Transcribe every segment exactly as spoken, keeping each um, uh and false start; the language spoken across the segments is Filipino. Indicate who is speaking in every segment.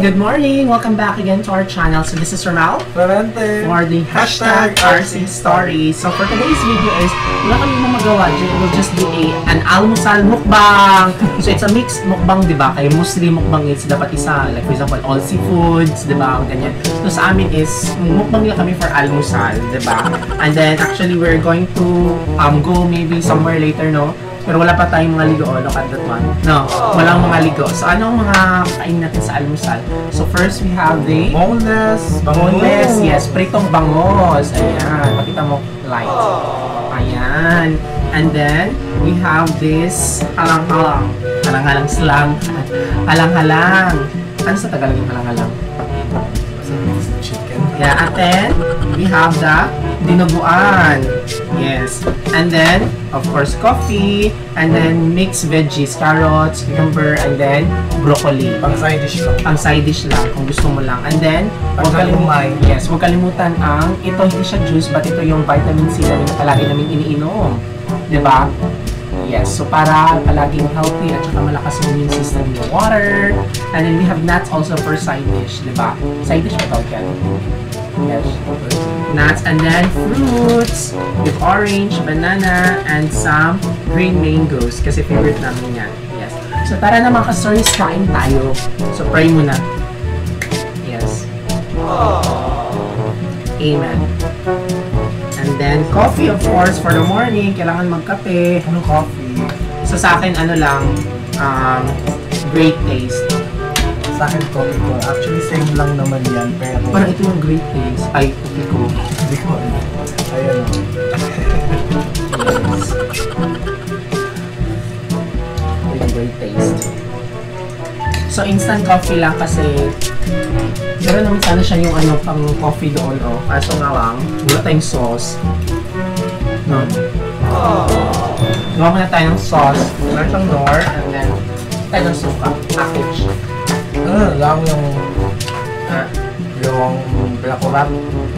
Speaker 1: good morning! Welcome back again to our channel. So this is Ronald
Speaker 2: Valente
Speaker 1: for the hashtag R C Stories. So for today's video is, wala kami na magawa dyan. We'll just do a, an almusal mukbang. So it's a mixed mukbang, di ba? Kaya mostly mukbang is dapat isa. Like for example, all seafoods, di ba? Ganyan. So sa amin is, mukbang lang kami for almusal, di ba? And then actually we're going to um go maybe somewhere later, no? Pero wala pa tayong mga ligo. Oh, look at that one. No, walang mga ligo. So, ano ang mga kain natin sa almusal? So, first we have the
Speaker 2: boneless.
Speaker 1: Boneless, yes. Pritong bangos. Ayan. Pakita mo light. Ayan. And then, we have this halang-halang. Halang-halang slang. Halang-halang. Ano sa Tagalog yung halang-halang?
Speaker 2: Chicken.
Speaker 1: Yeah, and then, we have the dinuguan. Yes. And then, of course, coffee. And then, mixed veggies. Carrots, cucumber, and then, broccoli.
Speaker 2: Pang side dish lang.
Speaker 1: Pang side dish lang, kung gusto mo lang. And then, huwag kalimutan, yes, huwag kalimutan ang, ito hindi siya juice, but ito yung vitamin C na palagi namin iniinom. Diba? Yes, so para palaging healthy at saka malakas yung immune system yung water. And then we have nuts also for side dish, diba? Side dish ba tawag yan? Yes. Nuts and then fruits with orange, banana, and some green mangoes kasi favorite namin yan. Yes. So tara na mga ka-stories, kain tayo. So pray muna. Yes. Amen. And then, coffee of course for the morning. Kailangan magkape.
Speaker 2: Ano coffee?
Speaker 1: So sa akin, ano lang, um, great taste.
Speaker 2: Sa akin, coffee ko. Actually, same lang naman yan. Pero...
Speaker 1: Parang ito yung great taste. Ay, coffee ko.
Speaker 2: Hindi ko ano. Ayan o.
Speaker 1: Yes. Ito yung great taste. So, instant coffee lang kasi meron naman sana siya yung ano pang coffee doon, oh. Kaso nga lang, wala tayong sauce. No. Gawa muna tayo ng sauce. Meron siyang nor, and then tayo ng suka. Package.
Speaker 2: Ano lang yung...
Speaker 1: Ah.
Speaker 2: Yung pinakurat.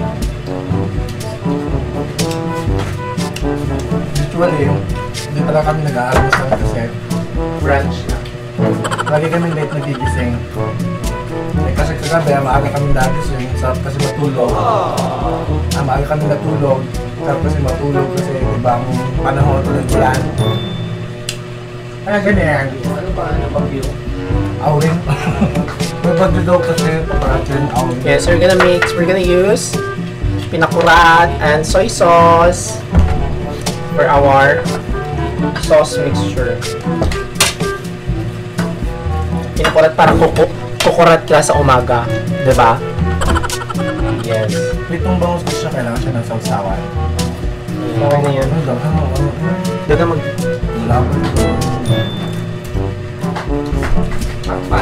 Speaker 2: Usually, hindi pala kami nag-aalmusal kasi
Speaker 1: Brunch na.
Speaker 2: lagi kami late nagigising. Eh, kasi kagabi, maaga kami nagising, sarap kasi matulog. Ah, maaga kami natulog, sarap kasi matulog kasi ibang panahon ulit ulan. Kaya ganyan.
Speaker 1: Ano ba? Ano ba view?
Speaker 2: Awin. May bagyo daw kasi parating awin.
Speaker 1: Yes, we're gonna mix. We're gonna use pinakurat and soy sauce for our sauce mixture. Pinakurat para kuku kukurat ka sa umaga, di ba? Yes.
Speaker 2: Pitong bangus ko siya, kailangan siya ng sausawan.
Speaker 1: Okay na yan.
Speaker 2: Ano daw? Ano? Ano?
Speaker 1: Doon na mag...
Speaker 2: Wala ba ito?
Speaker 1: Pakpan.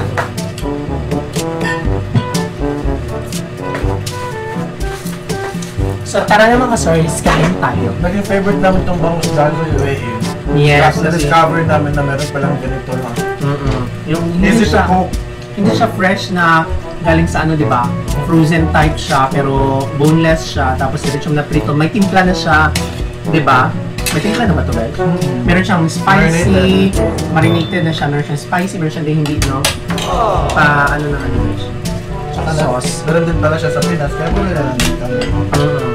Speaker 1: So tara naman ka-stories, kain tayo.
Speaker 2: Naging favorite namin itong bangus dahil sa U A E.
Speaker 1: Yes.
Speaker 2: Tapos na-discover namin na meron palang ganito na.
Speaker 1: Mm-mm. Yung hindi
Speaker 2: Easy to
Speaker 1: siya,
Speaker 2: cook.
Speaker 1: hindi siya fresh na galing sa ano, di ba? Frozen type siya, pero boneless siya. Tapos diretsong na prito. May timpla na siya, di ba? May timpla na ba ito, guys?
Speaker 2: Mm-hmm.
Speaker 1: Meron siyang spicy, marinated na siya. Meron siyang spicy, meron siyang hindi, no? Pa, ano na ano siya.
Speaker 2: Tsaka na,
Speaker 1: Sauce.
Speaker 2: meron din pala siya sa Pinas, kaya pala na lang dito.
Speaker 1: Mm.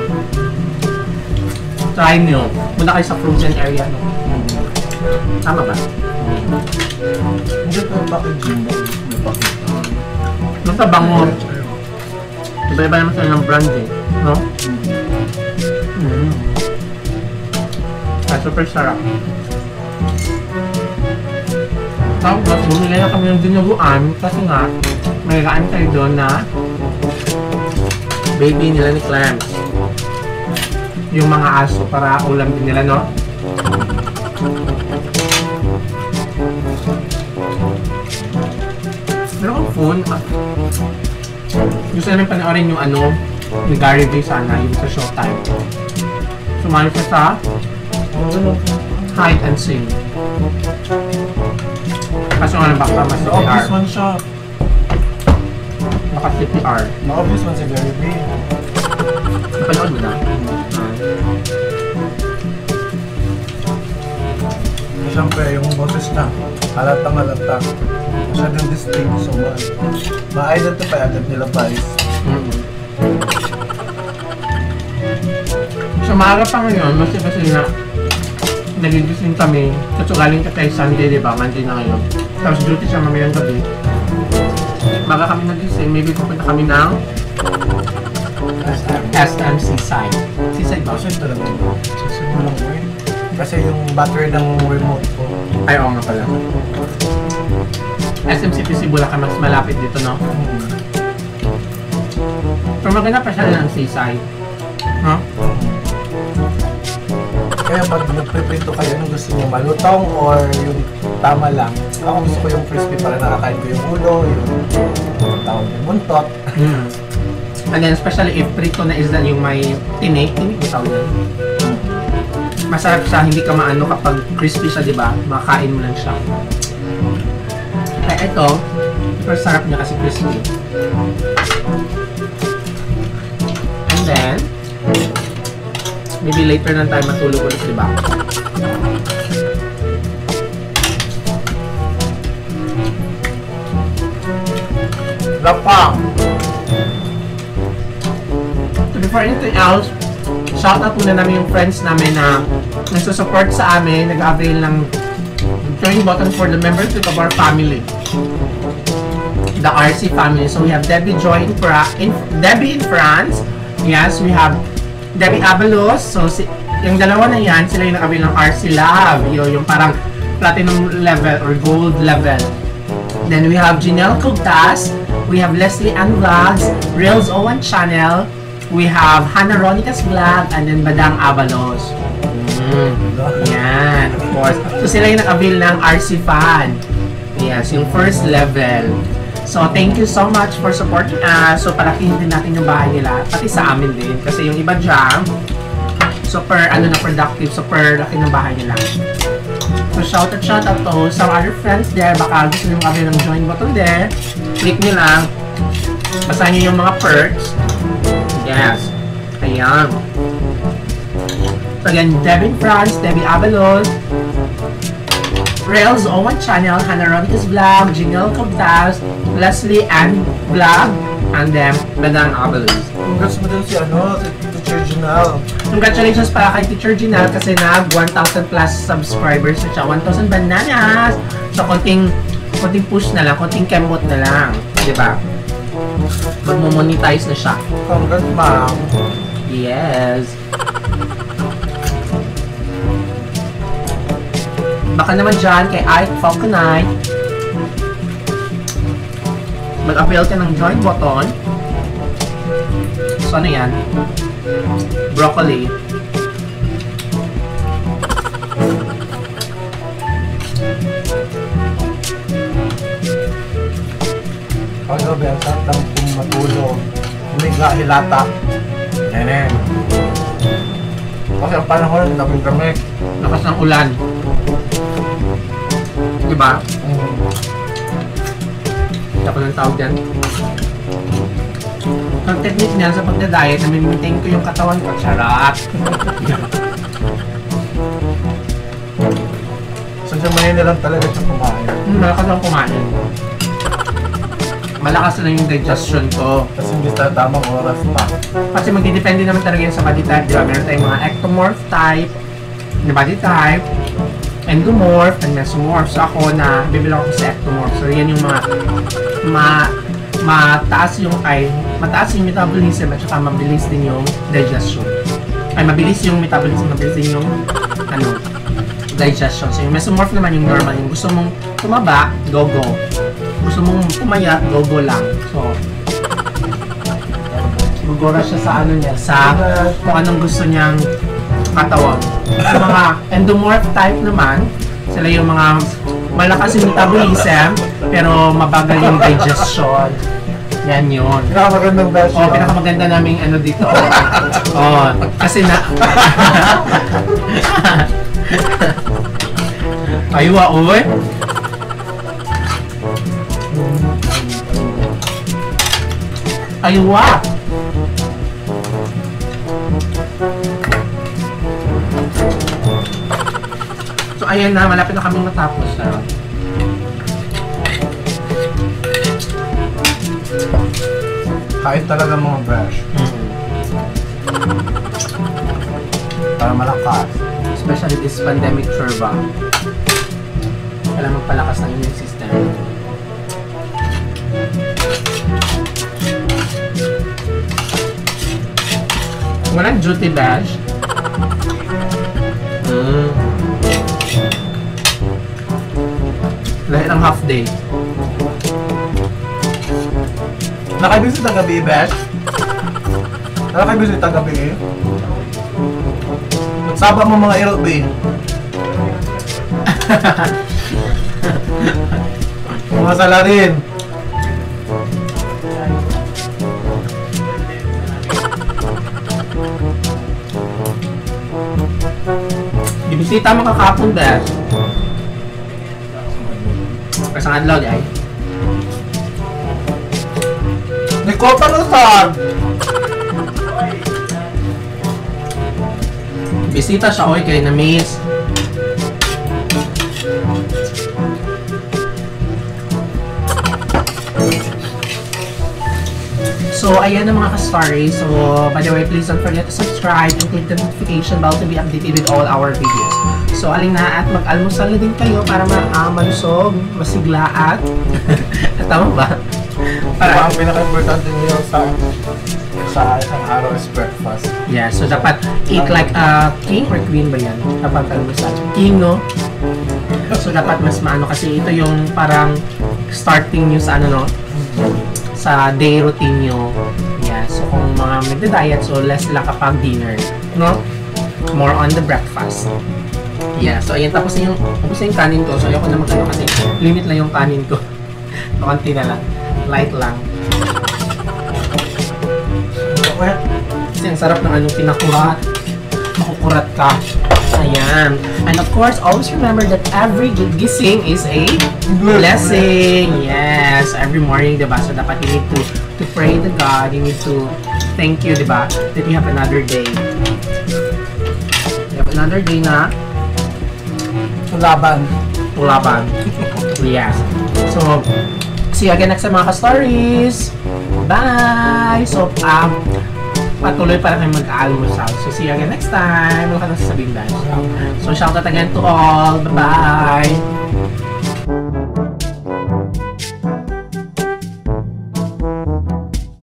Speaker 1: Try nyo. Muna kayo sa frozen area, no? Tama ba?
Speaker 2: Hindi ko yung packaging mo. May packaging.
Speaker 1: Basta bango. Iba-iba naman sila ng brand eh. No? Mm. Ah, super sarap. Tapos, bumili na kami ng dinuguan kasi nga, may kaan tayo doon na baby nila ni Clams. Yung mga aso para ulam din nila, no? Meron kang phone. Ah. Gusto namin panoorin yung ano, ni Gary Vee sana, yung sa Showtime. Sumali siya sa Hide and Sing. Kaso nga baka mas C P R.
Speaker 2: Na-obvious man siya.
Speaker 1: Baka C P R.
Speaker 2: Na-obvious man si Gary Vee.
Speaker 1: Napanood mo na?
Speaker 2: Siyempre, yung boses na, halatang halata. Masyadong distinct, so ma- ma-identify agad nila Vice.
Speaker 1: Mm-hmm. So maaga pa ngayon, kasi kasi na nagigising kami. Kasi galing ka kay Sunday, di ba? Monday na ngayon. Tapos duty siya mamayang gabi. Maga kami nagising, maybe pupunta kami ng S M Seaside. Seaside ba?
Speaker 2: Kasi talaga, kasi mo lang eh. Kasi yung battery ng remote ko.
Speaker 1: Ay, oo nga pala. S M C P C Bulacan, mas malapit dito, no?
Speaker 2: Hmm.
Speaker 1: Pero maganda pa siya ng Seaside. No?
Speaker 2: Kaya pag nagpiprito kayo, anong gusto niyo? Malutong or yung tama lang? Ako gusto ko yung crispy para nakakain ko yung ulo, yung tawag yung buntot.
Speaker 1: Mm. And then especially if prito na isda yung may tinik, tinik mo tawag yan. Masarap siya, hindi ka maano kapag crispy siya, di ba? Makakain mo lang siya. Kaya ito, super sarap niya kasi crispy. And then, maybe later na tayo matulog ulit, di ba?
Speaker 2: Lapang!
Speaker 1: So before anything else, shout out muna namin yung friends namin na nagsusupport sa amin, nag-avail ng join button for the membership of our family. The R C family. So we have Debbie Joy in, Fra in Debbie in France. Yes, we have Debbie Abalos. So si yung dalawa na yan, sila yung nag-avail ng R C Love. Yung, yung parang platinum level or gold level. Then we have Janelle Cogtas. We have Leslie Ann Vlogs, Reels Owen Channel. We have Hannah Ronica's Vlog, and then Badang Abalos. Mm. Yan, of course. So sila yung nag-avail ng R C fan. Yes, yung first level. So thank you so much for supporting us. So palakihin din natin yung bahay nila, pati sa amin din. Kasi yung iba dyan, super ano na productive, super laki ng bahay nila. So shout out, shout out to some other friends there. Baka gusto nyo mag-avail ng join button there. Click nyo lang. Basahin nyo yung mga perks. Yes. Ayan. So again, Debbie France, Debbie Abalos, Rails Owen Channel, Hannah Ronica's Vlog, Janelle Cogtas, Leslie Ann Vlog, and then Badang Abalos.
Speaker 2: Congrats mo din si ano, si Teacher Janelle.
Speaker 1: Congratulations para kay Teacher Janelle kasi nag one thousand plus subscribers na siya. one thousand bananas! So konting, konting push na lang, konting kembot na lang. Diba? Mag-monetize na siya.
Speaker 2: Congrats, ma'am.
Speaker 1: Yes. Baka naman dyan kay Ike Falconite, mag-avail ka ng join button. So ano yan? Broccoli.
Speaker 2: Pag-gabi, ang sarap lang kung matulog. Humiga, hilata. Yan eh. Kasi ang panahon, damig-damig.
Speaker 1: Lakas ng ulan. Diba?
Speaker 2: Mm.
Speaker 1: Hindi ako ng tawag dyan. Ang technique niya sa pagda-diet, nami-maintain ko yung katawan ko. Charot!
Speaker 2: So, sa Manila lang talaga siya kumain.
Speaker 1: Hmm, malakas ang kumain. Malakas na yung digestion ko.
Speaker 2: Kasi hindi sa tamang oras pa.
Speaker 1: Kasi magdidepende naman talaga yun sa body type, di ba? Meron tayong mga ectomorph type, na body type, endomorph, and mesomorph. So ako na, bibilang ako sa ectomorph. So yan yung mga, ma, mataas yung, ay, mataas yung metabolism at saka mabilis din yung digestion. Ay, mabilis yung metabolism, mabilis din yung, ano, digestion. So yung mesomorph naman yung normal, yung gusto mong tumaba, go-go. Gusto mong pumayat, go-go lang. So, gugora siya sa ano niya, sa kung anong gusto niyang katawan. Sa mga endomorph type naman, sila yung mga malakas yung metabolism, pero mabagal yung digestion. Yan yun.
Speaker 2: Pinakamagandang version.
Speaker 1: Oh, pinakamaganda naming ano dito. Oh, kasi na... Aywa, uwe. Aywa. So ayan na, malapit na kaming matapos. Ah.
Speaker 2: Kain talaga mga brush.
Speaker 1: Mm.
Speaker 2: Para malakas.
Speaker 1: Especially this pandemic turba. Kailangan magpalakas ng immune system. Walang duty badge. Mm. Dahil ang half day.
Speaker 2: Nakaibisit ang gabi, Besh? Nakaibisit ang gabi eh? Magsaba mo mga aeroplane. Mga salarin.
Speaker 1: Ibisita mo kakapon, Besh. Kasi ang adlaw di ay.
Speaker 2: Ni ko panusan!
Speaker 1: Bisita siya, oy, kay na-miss. So, ayan ang mga ka-stories. So, by the way, please don't forget to subscribe and click the notification bell to be updated with all our videos. So, aling na at mag-almusal na din kayo para ma-malusog, masigla at... Tama ba?
Speaker 2: Para ang pinaka-importante niyo sa sa isang araw is breakfast.
Speaker 1: Yeah, so dapat eat like a king or queen ba yan? Dapat almusal. King, no? So, dapat mas maano kasi ito yung parang starting nyo sa ano, no? Sa day routine nyo. Yeah, so kung mga magda-diet, so less lang kapag dinner, no? More on the breakfast. Yeah, so ayan, tapos na yung, tapos na yung kanin ko. So ayoko na magkano kasi limit lang yung kanin ko. Konti na lang. Light lang. Kasi ang sarap ng anong pinakurat. Makukurat ka. Ayan. And of course, always remember that every gising is a blessing. Yes. Every morning, diba? So dapat you need to to pray to God. You need to thank you, diba? That you have another day. You have another day na
Speaker 2: Laban.
Speaker 1: tulaban. Yes. So, see you again next time mga ka-stories. Bye! So, um, patuloy para kayo mag-almusal. So, see you again next time. Wala ka na sasabihin, guys. So, shout out again to all. Bye-bye!